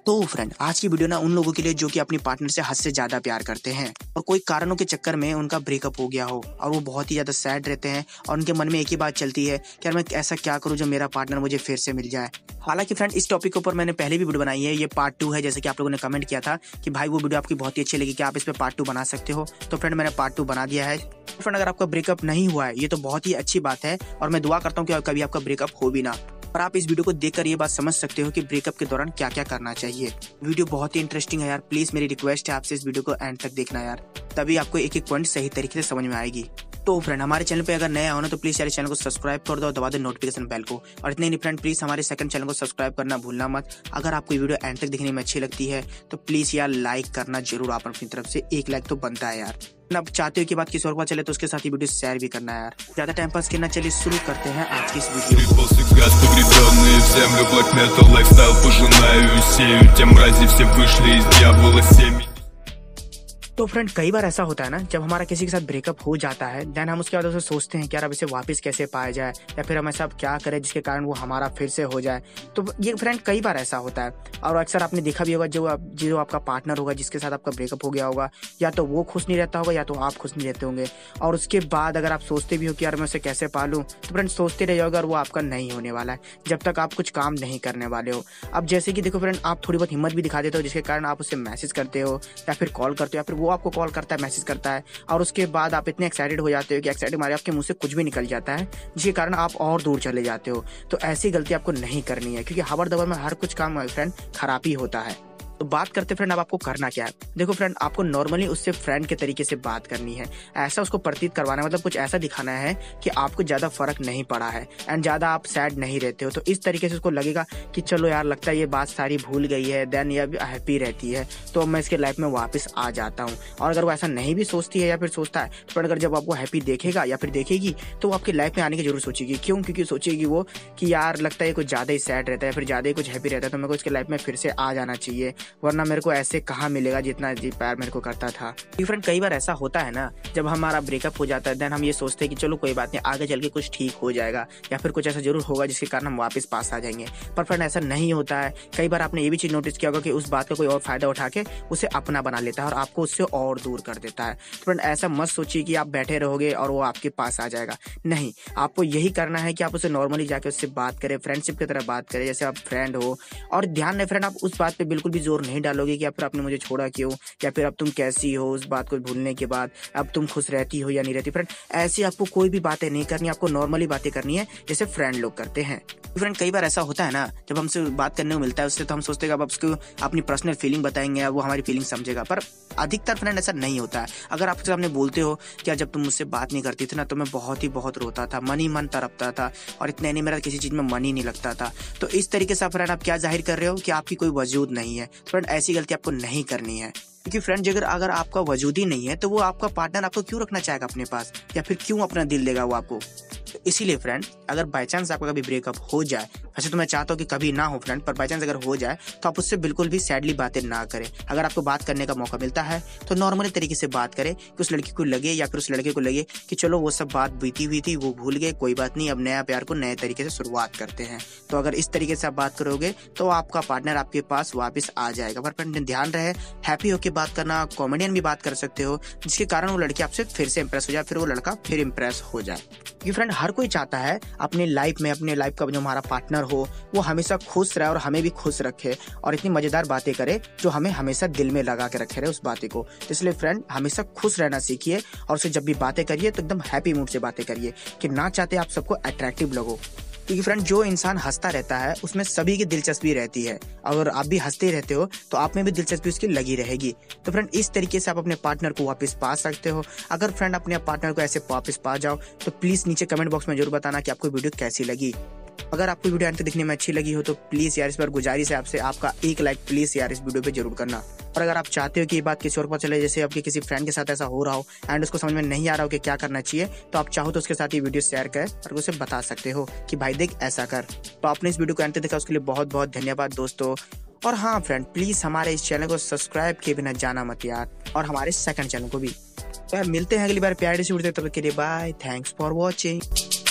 तो फ्रेंड, आज की वीडियो ना उन लोगों के लिए जो कि अपनी पार्टनर से हद से ज्यादा प्यार करते हैं और कोई कारणों के चक्कर में उनका ब्रेकअप हो गया हो और वो बहुत ही ज्यादा सैड रहते हैं और उनके मन में एक ही बात चलती है कि यार मैं ऐसा क्या करूं जो मेरा पार्टनर मुझे फिर से मिल जाए। हालांकि फ्रेंड, इस टॉपिक के ऊपर मैंने पहले भी वीडियो बनाई है, ये पार्ट 2 है। जैसे कि आप लोगों ने कमेंट किया था कि भाई वो वीडियो आपकी बहुत ही अच्छी लगी, कि आप इस पे पार्ट 2 बना सकते हो। तो फ्रेंड, मैंने पार्ट 2 बना दिया है। फ्रेंड, अगर आपका ब्रेकअप नहीं हुआ है ये तो बहुत ही अच्छी बात है और मैं दुआ करता हूँ कि कभी आपका ब्रेकअप हो भी ना। और आप इस वीडियो को देखकर ये बात समझ सकते हो कि ब्रेकअप के दौरान क्या क्या करना चाहिए। वीडियो बहुत ही इंटरेस्टिंग है यार, प्लीज मेरी रिक्वेस्ट है आपसे इस वीडियो को एंड तक देखना यार, तभी आपको एक एक पॉइंट सही तरीके से समझ में आएगी। तो फ्रेंड, हमारे चैनल पे अगर नया हो ना तो प्लीज यार चैनल को सब्सक्राइब कर दो और दबा दो नोटिफिकेशन बेल को। और इतने नहीं फ्रेंड, प्लीज हमारे सेकंड चैनल को सब्सक्राइब करना भूलना मत। अगर आपको वीडियो एंड तक देखने में अच्छी लगती है तो प्लीज यार लाइक करना जरूर, आप अपनी तरफ से एक लाइक तो बनता है यार। अब चाहते हो कि बात किसी और बात चले तो उसके साथ ही वीडियो शेयर भी करना है यार। ज्यादा टाइम पास करना, चलिए शुरू करते हैं आज की इस वीडियो। तो फ्रेंड, कई बार ऐसा होता है ना, जब हमारा किसी के साथ ब्रेकअप हो जाता है देन हम उसके बाद उसे सोचते हैं कि यार अब इसे वापस कैसे पाया जाए या फिर हम ऐसा क्या करें जिसके कारण वो हमारा फिर से हो जाए। तो ये फ्रेंड कई बार ऐसा होता है और अक्सर आपने देखा भी होगा, जो आपका पार्टनर होगा जिसके साथ आपका ब्रेकअप हो गया होगा, या तो वो खुश नहीं रहता होगा या तो आप खुश नहीं रहते होंगे। और उसके बाद अगर आप सोचते भी हो कि यार मैं उसे कैसे पालूं, तो फ्रेंड सोचते रह जाओगे और वो आपका नहीं होने वाला है जब तक आप कुछ काम नहीं करने वाले हो। अब जैसे कि देखो फ्रेंड, आप थोड़ी बहुत हिम्मत भी दिखा देते हो जिसके कारण आप उसे मैसेज करते हो या फिर कॉल करते हो या फिर वो आपको कॉल करता है, मैसेज करता है, और उसके बाद आप इतने एक्साइटेड हो जाते हो कि एक्साइटेड मारे आपके मुंह से कुछ भी निकल जाता है जिसके कारण आप और दूर चले जाते हो। तो ऐसी गलती आपको नहीं करनी है, क्योंकि हवा दवा में हर कुछ काम फ्रेंड खराब ही होता है। तो बात करते फ्रेंड, अब आपको करना क्या है। देखो फ्रेंड, आपको नॉर्मली उससे फ्रेंड के तरीके से बात करनी है, ऐसा उसको प्रतीत करवाना है, मतलब कुछ ऐसा दिखाना है कि आपको ज्यादा फर्क नहीं पड़ा है एंड ज्यादा आप सैड नहीं रहते हो। तो इस तरीके से उसको लगेगा कि चलो यार, लगता है ये बात सारी भूल गई है, देन ये हैप्पी रहती है, तो मैं इसके लाइफ में वापस आ जाता हूँ। और अगर वो ऐसा नहीं भी सोचती है या फिर सोचता है तो फ्रेंड, अगर जब आपको हैप्पी देखेगा या फिर देखेगी तो वो आपकी लाइफ में आने की जरूर सोचेगी। क्यों? क्योंकि सोचेगी वो कि यार लगता है कुछ ज्यादा ही सैड रहता है, फिर ज्यादा ही कुछ हैप्पी रहता है, तो मेरे को इसके लाइफ में फिर से आ जाना चाहिए, वरना मेरे को ऐसे कहाँ मिलेगा जितना जी प्यार मेरे को करता था। फ्रेंड, कई बार ऐसा होता है ना, जब हमारा ब्रेकअप हो जाता है देन हम ये सोचते हैं कि चलो कोई बात नहीं, आगे चल के कुछ ठीक हो जाएगा या फिर कुछ ऐसा जरूर होगा जिसके कारण हम वापस पास आ जाएंगे। पर फ्रेंड, ऐसा नहीं होता है। कई बार आपने ये भी चीज नोटिस किया होगा कि उस बात का कोई और फायदा उठा के उसे अपना बना लेता है और आपको उससे और दूर कर देता है। तो फ्रेंड, ऐसा मत सोचिए कि आप बैठे रहोगे और वो आपके पास आ जाएगा। नहीं, आपको यही करना है कि आप उसे नॉर्मली जाके उससे बात करें, फ्रेंडशिप की तरह बात करें जैसे आप फ्रेंड हो। और ध्यान रहे फ्रेंड, आप उस बात पे बिल्कुल भी जोर नहीं डालोगे कि फिर आपने मुझे छोड़ा क्यों, या फिर अब तुम कैसी हो, उस बात को भूलने के बाद अब तुम खुश रहती हो या नहीं रहती। फ्रेंड, ऐसी आपको कोई भी बातें नहीं करनी, आपको नॉर्मली बातें करनी है जैसे फ्रेंड लोग करते हैं। फ्रेंड, कई बार ऐसा होता है ना, जब हमसे बात करने को मिलता है उससे तो हम सोचते हैं अब उसको अपनी पर्सनल फीलिंग बताएंगे, वो हमारी फीलिंग समझेगा। पर अधिकतर फ्रेंड ऐसा नहीं होता है। अगर आपके सामने बोलते हो कि जब तुम मुझसे बात नहीं करती थी ना तो मैं बहुत रोता था, मन ही मन तड़पता था और इतने नहीं, मेरा किसी चीज में मन ही नहीं लगता था। तो इस तरीके से फ्रेंड आप क्या जाहिर कर रहे हो कि आपकी कोई वजूद नहीं है। फ्रेंड, ऐसी गलती आपको नहीं करनी है, क्योंकि फ्रेंड अगर आपका वजूद ही नहीं है तो वो आपका पार्टनर आपको क्यों रखना चाहेगा अपने पास, या फिर क्यों अपना दिल देगा वो आपको। तो इसीलिए फ्रेंड, अगर बाय चांस आपका कभी ब्रेकअप हो जाए, वैसे तो मैं चाहता हूँ कि कभी ना हो फ्रेंड, पर बाय चांस अगर हो जाए तो आप उससे बिल्कुल भी सैडली बातें ना करें। अगर आपको बात करने का मौका मिलता है तो नॉर्मली तरीके से बात करें कि उस लड़की को लगे या फिर उस लड़के को लगे कि चलो वो सब बात बीती हुई थी, वो भूल गए, कोई बात नहीं, अब नया प्यार को नए तरीके से शुरुआत करते हैं। तो अगर इस तरीके से आप बात करोगे तो आपका पार्टनर आपके पास वापस आ जाएगा। पर फ्रेंड, ध्यान रहे, हैप्पी होकर बात करना, कॉमेडियन भी बात कर सकते हो जिसके कारण वो लड़की आपसे फिर से इंप्रेस हो जाए, फिर वो लड़का फिर इंप्रेस हो जाए। क्योंकि फ्रेंड, हर कोई चाहता है अपने लाइफ में, अपने लाइफ का जो हमारा पार्टनर हो वो हमेशा खुश रहे और हमें भी खुश रखे और इतनी मजेदार बातें करे जो हमें हमेशा दिल में लगा के रखे रहे उस बातें को। तो इसलिए फ्रेंड, हमेशा खुश रहना सीखिए और उससे जब भी बातें करिए तो एकदम हैप्पी मूड से बातें करिए, कि ना चाहते आप सबको अट्रैक्टिव लगो। क्योंकि फ्रेंड, जो इंसान हंसता रहता है उसमें सभी की दिलचस्पी रहती है। अगर आप भी हंसते रहते हो तो आप में भी दिलचस्पी उसकी लगी रहेगी। तो फ्रेंड, इस तरीके से आप अपने पार्टनर को वापस पा सकते हो। अगर फ्रेंड अपने पार्टनर को ऐसे वापस पा जाओ तो प्लीज नीचे कमेंट बॉक्स में जरूर बताना कि आपको वीडियो कैसी लगी। अगर आपको वीडियो अंत दिखने में अच्छी लगी हो तो प्लीज यार, इस पर गुजारिश है आपसे, आपका एक लाइक प्लीज यार इस वीडियो पे जरूर करना। और अगर आप चाहते हो कि ये बात किसी और को चले, जैसे आपके किसी फ्रेंड के साथ ऐसा हो रहा हो एंड उसको समझ में नहीं आ रहा हो कि क्या करना चाहिए, तो आप चाहो तो उसके साथ ये वीडियो शेयर कर और उसे बता सकते हो कि भाई देख ऐसा कर। तो आपने इस वीडियो को अंत देखा उसके लिए बहुत धन्यवाद दोस्तों। और हाँ फ्रेंड, प्लीज हमारे इस चैनल को सब्सक्राइब किए बिना जाना मत यार, और हमारे सेकंड चैनल को भी। तो यार मिलते हैं अगली बार प्यारे से, तब तक के लिए बाय, थैंक्स फॉर वॉचिंग।